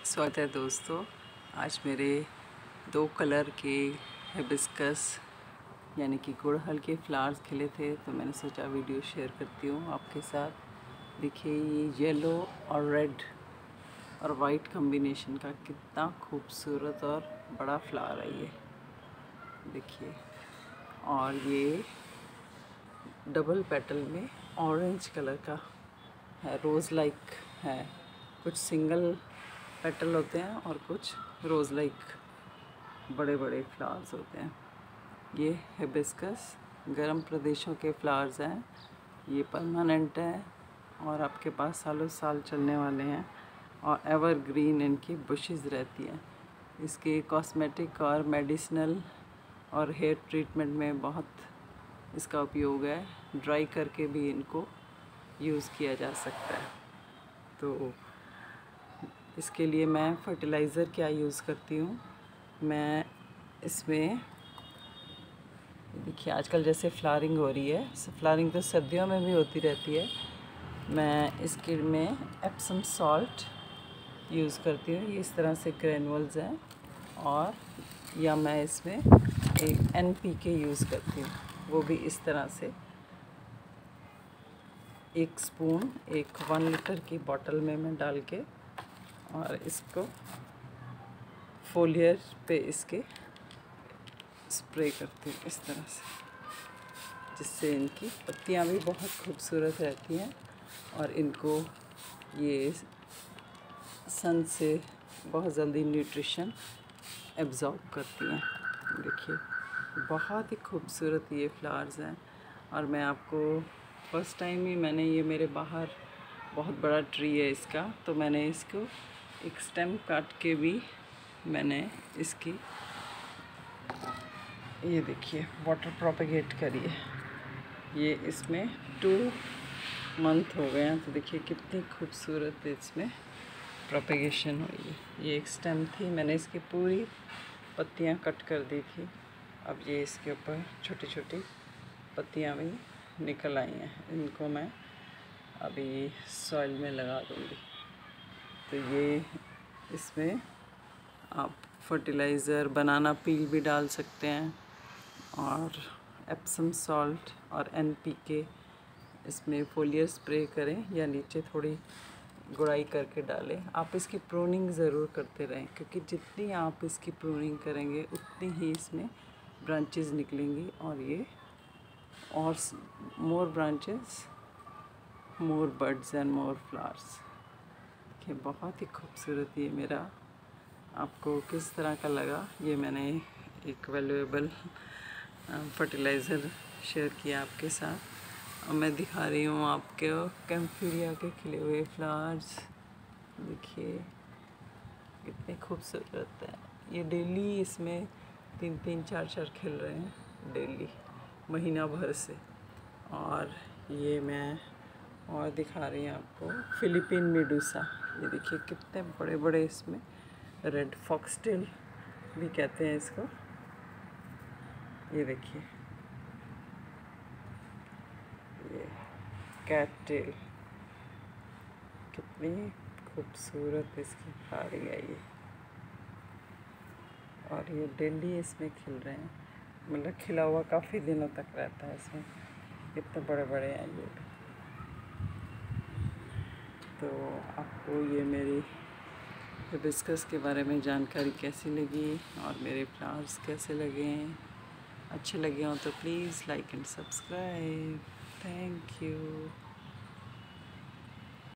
स्वागत है दोस्तों। आज मेरे 2 कलर के हिबिस्कस यानी कि गुड़हल के फ्लावर्स खिले थे, तो मैंने सोचा वीडियो शेयर करती हूँ आपके साथ। देखिए ये येलो और रेड और वाइट कॉम्बिनेशन का कितना खूबसूरत और बड़ा फ्लावर है ये देखिए। और ये डबल पेटल में ऑरेंज कलर का है, रोज़ लाइक है। कुछ सिंगल पेटल होते हैं और कुछ रोज़ लाइक बड़े बड़े फ्लावर्स होते हैं। ये हिबिस्कस गर्म प्रदेशों के फ्लावर्स हैं। ये परमानेंट है और आपके पास सालों साल चलने वाले हैं और एवरग्रीन इनकी बुशेस रहती हैं। इसके कॉस्मेटिक और मेडिसिनल और हेयर ट्रीटमेंट में बहुत इसका उपयोग है। ड्राई करके भी इनको यूज़ किया जा सकता है। तो इसके लिए मैं फर्टिलाइज़र क्या यूज़ करती हूँ, मैं इसमें देखिए आजकल जैसे फ्लावरिंग हो रही है, फ्लावरिंग तो सर्दियों में भी होती रहती है। मैं इसके में एप्सम सॉल्ट यूज़ करती हूँ। ये इस तरह से ग्रैनुअल्स हैं, और या मैं इसमें एक NPK यूज़ करती हूँ, वो भी इस तरह से 1 स्पून 1 लीटर की बॉटल में मैं डाल के और इसको फोलियर पे इसके स्प्रे करती हूँ इस तरह से, जिससे इनकी पत्तियाँ भी बहुत खूबसूरत रहती हैं और इनको ये सन से बहुत जल्दी न्यूट्रिशन एब्ज़ॉर्ब करती हैं। देखिए बहुत ही खूबसूरत ये फ्लावर्स हैं। और मैं आपको फर्स्ट टाइम ही मैंने ये मेरे बाहर बहुत बड़ा ट्री है इसका, तो मैंने इसको एक स्टेम काट के भी मैंने इसकी ये देखिए वाटर प्रोपेगेट करी है। ये इसमें 2 मंथ हो गए हैं, तो देखिए कितनी खूबसूरत इसमें प्रोपेगेशन हुई है। ये एक स्टेम थी, मैंने इसकी पूरी पत्तियां कट कर दी थी। अब ये इसके ऊपर छोटी छोटी पत्तियां भी निकल आई हैं। इनको मैं अभी सॉइल में लगा दूँगी। तो ये इसमें आप फर्टिलाइज़र बनाना पील भी डाल सकते हैं, और एप्सम सॉल्ट और NPK इसमें फोलियर स्प्रे करें या नीचे थोड़ी गुड़ाई करके डालें। आप इसकी प्रूनिंग ज़रूर करते रहें, क्योंकि जितनी आप इसकी प्रूनिंग करेंगे उतनी ही इसमें ब्रांचेस निकलेंगी, और ये और more branches more birds and more flowers. देखिए बहुत ही खूबसूरत ये मेरा आपको किस तरह का लगा, ये मैंने एक वैल्यूएबल फर्टिलाइज़र शेयर किया आपके साथ। और मैं दिखा रही हूँ आपके कैम्फोरिया के खिले हुए फ्लावर्स। देखिए कितने खूबसूरत है। ये डेली इसमें 3-3 4-4 खिल रहे हैं डेली, महीना भर से। और ये मैं और दिखा रही हूँ आपको फिलिपीन मेडूसा। ये देखिए कितने बड़े बड़े इसमें, रेड फॉक्सटेल भी कहते हैं इसको। ये देखिए ये कैट टेल, कितनी खूबसूरत इसकी फ्लावरिंग है ये। और ये डेली इसमें खिल रहे हैं, मतलब खिला हुआ काफ़ी दिनों तक रहता है इसमें। कितने बड़े बड़े हैं ये भी। तो आपको ये मेरी हिबिस्कस के बारे में जानकारी कैसी लगी और मेरे फ्लावर्स कैसे लगे, अच्छे लगे हों तो please like and subscribe. Thank you.